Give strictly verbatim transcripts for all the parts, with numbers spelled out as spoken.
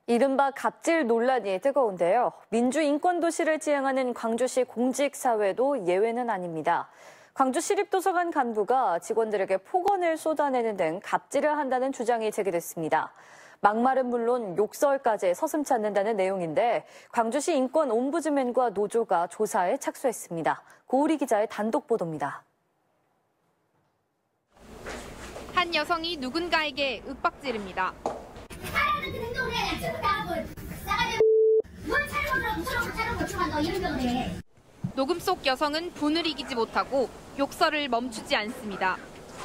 이른바 갑질 논란이 뜨거운데요. 민주인권도시를 지향하는 광주시 공직사회도 예외는 아닙니다. 광주시립도서관 간부가 직원들에게 폭언을 쏟아내는 등 갑질을 한다는 주장이 제기됐습니다. 막말은 물론 욕설까지 서슴지 않는다는 내용인데 광주시 인권옴부즈맨과 노조가 조사에 착수했습니다. 고우리 기자의 단독 보도입니다. 한 여성이 누군가에게 윽박지릅니다. 녹음 속 여성은 분을 이기지 못하고 욕설을 멈추지 않습니다.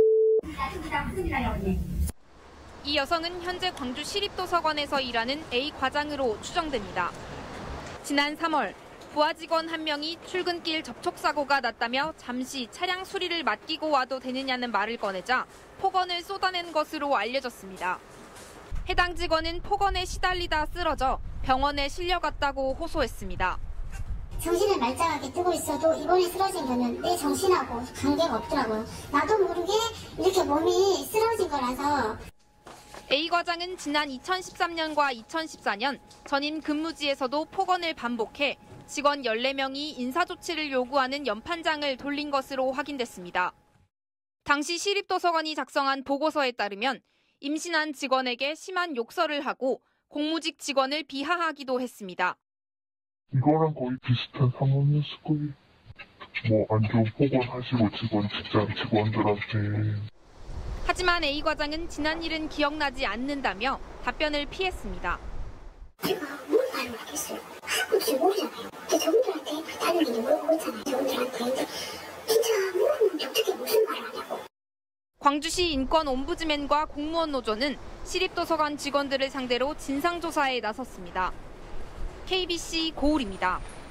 이 여성은 현재 광주시립도서관에서 일하는 A 과장으로 추정됩니다. 지난 삼월 부하 직원 한 명이 출근길 접촉사고가 났다며 잠시 차량 수리를 맡기고 와도 되느냐는 말을 꺼내자 폭언을 쏟아낸 것으로 알려졌습니다. 해당 직원은 폭언에 시달리다 쓰러져 병원에 실려갔다고 호소했습니다. 정신을 말짱하게 뜨고 있어도 이번에 쓰러진 거는 내 정신하고 관계가 없더라고요. 나도 모르게 이렇게 몸이 쓰러진 거라서. A 과장은 지난 이천십삼 년과 이천십사 년 전임 근무지에서도 폭언을 반복해 직원 열네 명이 인사조치를 요구하는 연판장을 돌린 것으로 확인됐습니다. 당시 시립도서관이 작성한 보고서에 따르면 임신한 직원에게 심한 욕설을 하고 공무직 직원을 비하하기도 했습니다. 이거랑 거의 비슷한 상황이었을 거예요. 뭐 안 좋은 폭언하시고 직원 직장 직원들한테. 하지만 A 과장은 지난 일은 기억나지 않는다며 답변을 피했습니다. 제가 뭘 말을 하겠어요. 혹시 모르잖아요. 근데 저분들한테 다른 일이 물어보고 있잖아요. 저분들한테. 근데 진짜 모르는데 어떻게 무슨 말을 하냐고. 광주시 인권옴부즈맨과 공무원 노조는 시립도서관 직원들을 상대로 진상조사에 나섰습니다. 케이비씨 고울입니다.